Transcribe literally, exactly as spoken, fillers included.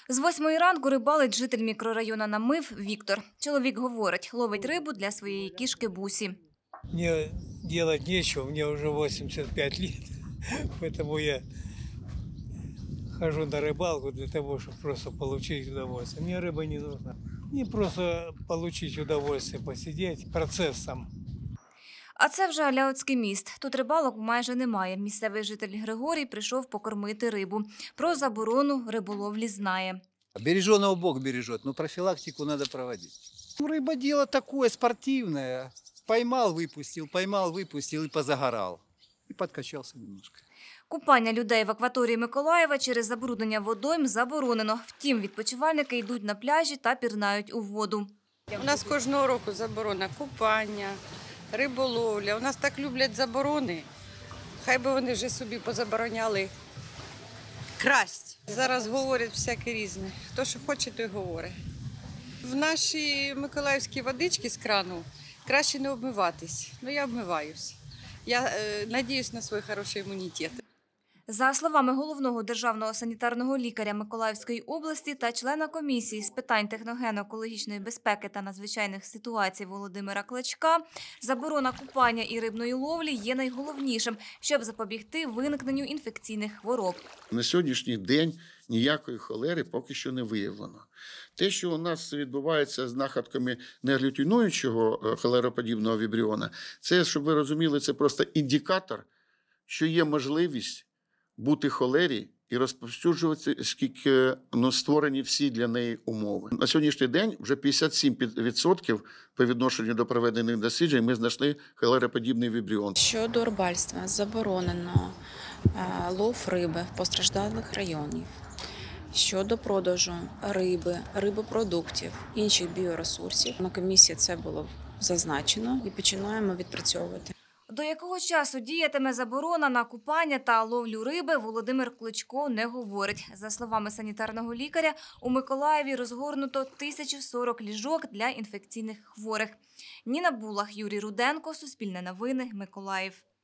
З восьмої ранку рибалить житель мікрорайону Намив Віктор. Чоловік говорить, ловить рибу для своєї кішки Бусі. Мне делать нечего, мне уже восемьдесят пять лет, поэтому я хожу на рыбалку для того, чтобы просто получить удовольствие. Мне рыба не нужна. Мне просто получить удовольствие, посидеть, процесс сам. А це вже Аляутський міст. Тут рибалок майже немає. Місцевий житель Григорій прийшов покормити рибу. Про заборону риболовлі знає. Береженого Бог бережет, но профилактику надо проводить. Рыба дело такое спортивное. Поймал, выпустил, поймал, выпустил и позагорал. И подкачался немножко. Купання людей в акваторії Миколаєва через забруднення водойм заборонено. Втім, відпочивальники йдуть на пляжі та пірнають у воду. У нас кожного року заборона купання, риболовля. У нас так люблять заборони. Хай би вони вже собі позабороняли красть. Зараз говорять всяке різне. Хто що хоче, той говорить. В нашій миколаївській водичці з крану краще не обмиватись. Ну, я обмиваюсь. Я е, надіюсь на свій хороший імунітет. За словами головного державного санітарного лікаря Миколаївської області та члена комісії з питань техногенно-екологічної безпеки та надзвичайних ситуацій Володимира Клочка, заборона купання і рибної ловлі є найголовнішим, щоб запобігти виникненню інфекційних хвороб. На сьогоднішній день ніякої холери поки що не виявлено. Те, що у нас відбувається з находками неаглютинуючого холероподібного вібріона, це, щоб ви розуміли, це просто індикатор, що є можливість бути холері і розповсюджуватися, скільки ну, створені всі для неї умови. На сьогоднішній день вже п'ятдесят сім відсотків по відношенню до проведених досліджень ми знайшли холероподібний вібріон. Щодо рибальства заборонено лов риби в постраждалих районів. Щодо продажу риби, рибопродуктів, інших біоресурсів. На комісії це було зазначено і починаємо відпрацьовувати. До якого часу діятиме заборона на купання та ловлю риби, Володимир Клочко не говорить. За словами санітарного лікаря, у Миколаєві розгорнуто тисячу сорок ліжок для інфекційних хворих. Ніна Булах, Юрій Руденко, Суспільне новини, Миколаїв.